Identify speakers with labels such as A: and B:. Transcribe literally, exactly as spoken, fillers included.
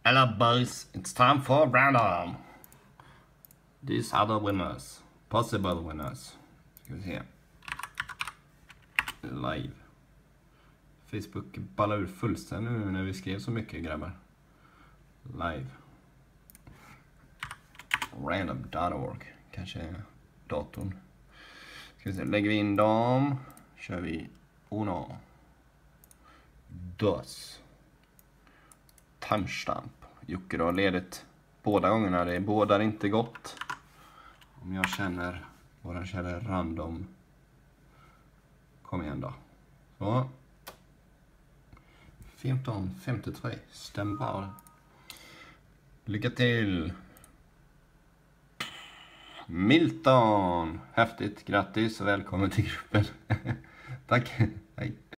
A: Hello boys, it's time for random. These are the winners, possible winners. Ska vi se. Live. Facebook ballar ur fullständigt nu när vi skrev så mycket, grabbar. Live. random dot org. Kanske datorn. Ska vi se, lägger vi in dem. Kör vi uno. Dos. Timestamp. Jocke har ledigt båda gångerna. Det är båda inte gott. Om jag känner våra kära random. Kom igen då. Så. femton femtiotre. Stäm bra. Lycka till. Milton. Häftigt. Grattis och välkommen till gruppen. Tack. Hej.